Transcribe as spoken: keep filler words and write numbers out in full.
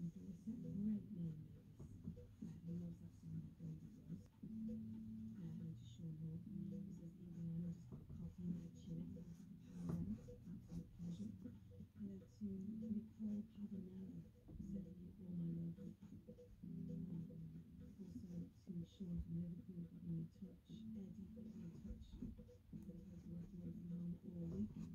Dorset. Great name, Lewis. Uh, he loves that song, My Baby Does. Uh, and to Sean Hall. He says, evening, Anna, just got a coffee, now chilling. Sounds like a panoramic. Absolute pleasure. Hello to Nicole Pavanello. Sending you all my love. Um, also to Sean from Liverpool, got me in touch. Eddie put me in touch. He says, I've worked away from home all week.